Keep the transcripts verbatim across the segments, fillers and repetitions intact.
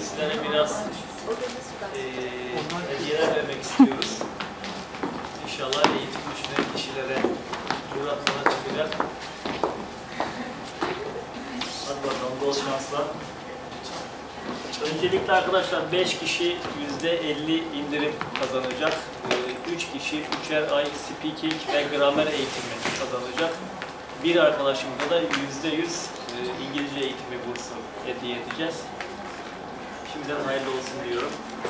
sizlere biraz e, hediyeler vermek istiyoruz. İnşallah eğitim düşünen kişilere Murat sana çıkacak. Hadi bakalım, bol şanslar. Öncelikle arkadaşlar beş kişi yüzde elli indirim kazanacak. üç kişi üçer ay speaking ve gramer eğitimi kazanacak. Bir arkadaşımıza da yüzde yüz İngilizce eğitimi bursu hediye edeceğiz. Şimdiden hayırlı olsun diyorum.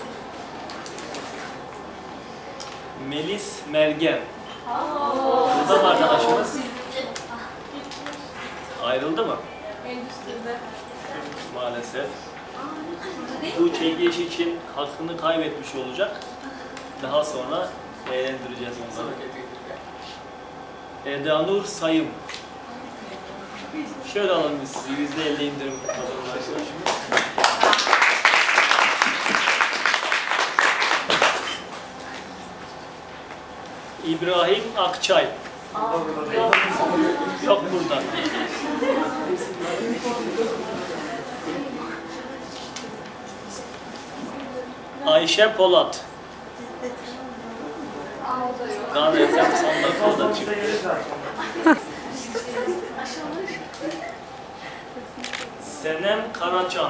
Melis Mergen. Burada mı arkadaşımız? Ayrıldı mı? Endüstride. Maalesef. Bu çekiliş için hakkını kaybetmiş olacak. Daha sonra eğlendireceğiz onları. Edanur Sayım. Şöyle alalım biz sizi. yüzde elli indirim kazanan arkadaşımız. İbrahim Akçay. Yok, yok burada. Ayşe Polat. Gayet son dakikada çıktı. Senem Karacan.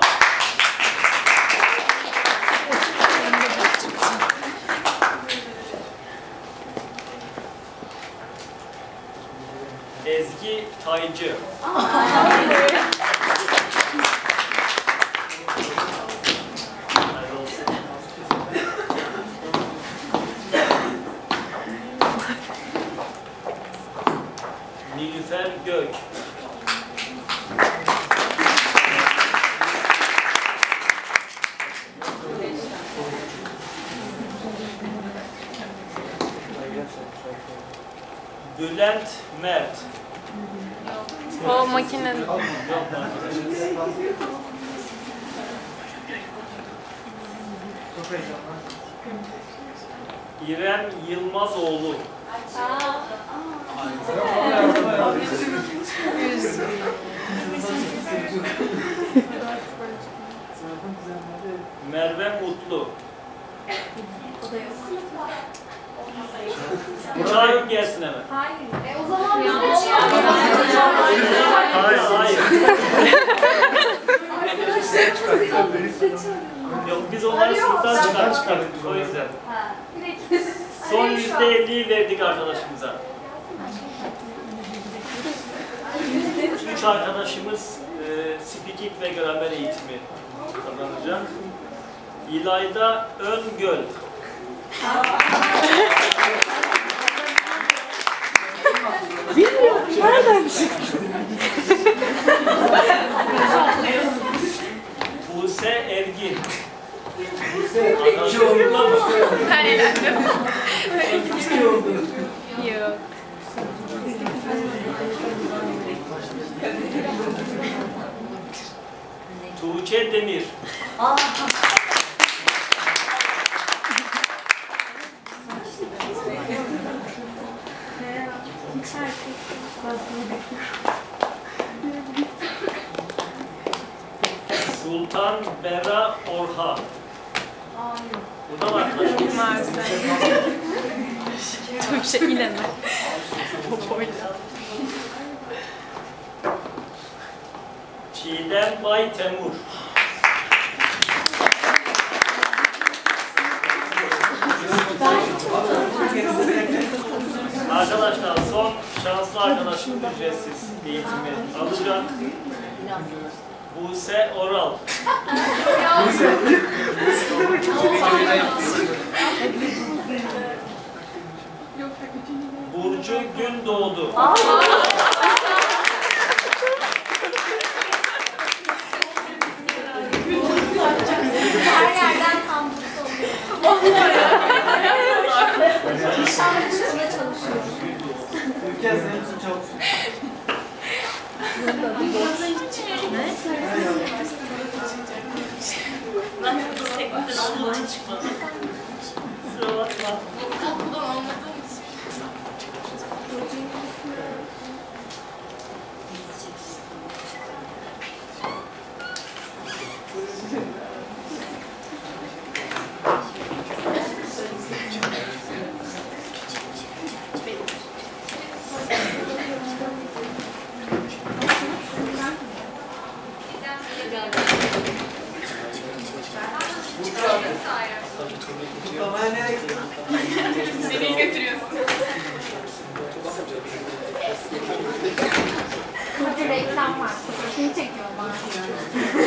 Ezgi Taycı. Nilüfer Gök. Bülent Mert. O makinenin. İrem Yılmazoğlu. Merve Mutlu. Çağırın gelsin hemen. Hayır. E o zaman biz de çağırıyoruz. Hayır, hayır. Yok, biz onları sınıftan çıkar çıkardık o yüzden. Son yüzde elliyi verdik arkadaşımıza. Üç arkadaşımız e, speaking ve gramer eğitimi kazanacak. İlayda Öngöl. Bilmiyorum. Nereden çıktı? Buse Ergin. Arkadaşlarımla mı? Ben eğlendim. Yok. Tuğçe Demir. Sultan Bera Orha. Bu da var arkadaşlar. Maalesef. Tuğçe İleme. Popoyla. Çiğdem Bay Temur. Arkadaşlar son şanslı arkadaşım ücretsiz eğitimi alacak. Buse Oral. Burcu Gündoğdu. Her yerden tam bu oluyor. İnşallah üstüne çalışıyoruz. Ülke senin için çok Ben bu sekmeden olduğu için çıkmadım. Kusura bakma. Okuldan olmadığım için. Kutlamaya nereye gidiyorsun? Beni götürüyorsun. Burada reklam var. Fotoğrafını çekiyor bana.